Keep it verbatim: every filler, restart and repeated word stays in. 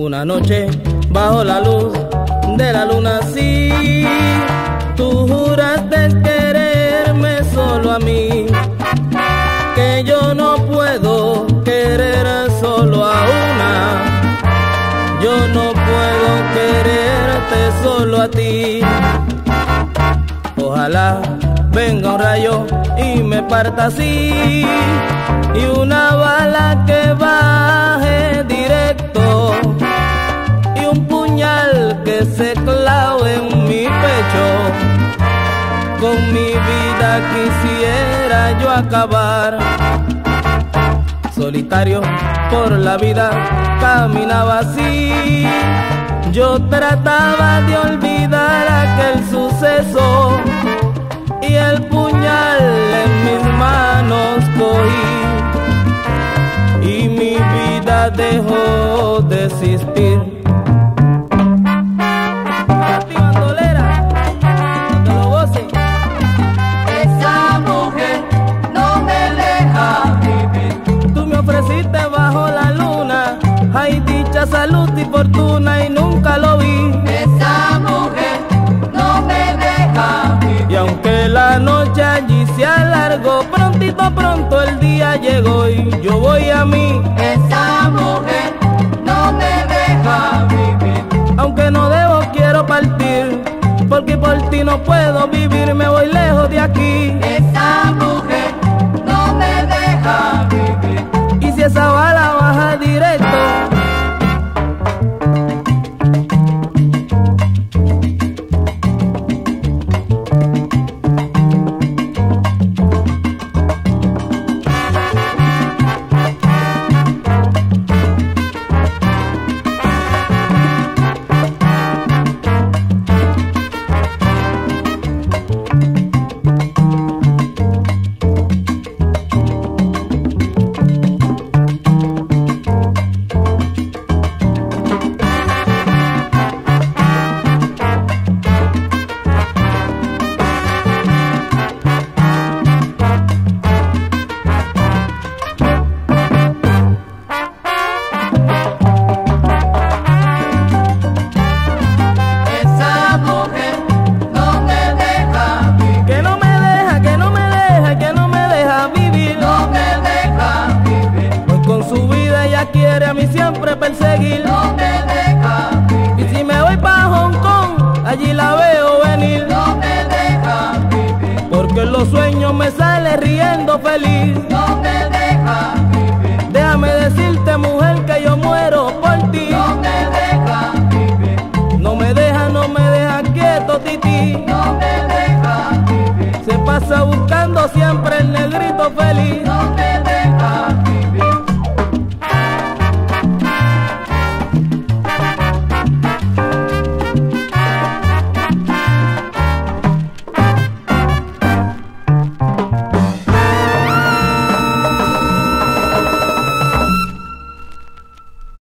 Una noche bajo la luz de la luna, sí, tú juraste quererme solo a mí, que yo no puedo querer solo a una, yo no puedo quererte solo a ti. Ojalá venga un rayo y me parta así, y una bala que baje directo, y un puñal que se clave en mi pecho. Con mi vida quisiera yo acabar. Solitario por la vida caminaba así, yo trataba de olvidar aquel suceso, y el puñal en mis manos cogí, y mi vida dejó de existir. Esa mujer no me deja vivir. Tú me ofreciste bajo la luna, hay dicha, salud y fortuna, y nunca lo vi. Esa mujer no me deja vivir. Y aunque la noche allí se alargó, prontito pronto el día llegó, y yo voy a mí. Esa mujer no me deja vivir. Aunque no debo, quiero partir, porque por ti no puedo vivir, me voy lejos de aquí. Esa mujer no me deja vivir. Y si esa bala baja directo, quiere a mí siempre perseguir, no me deja vivir. Y si me voy pa' Hong Kong, allí la veo venir, no me deja vivir. Porque en los sueños me sale riendo feliz, no me deja vivir. Déjame decirte, mujer, que yo muero por ti, no me deja vivir. No me deja, no me deja quieto, tití, no me deja vivir. Se pasa buscando siempre el negrito feliz, no me deja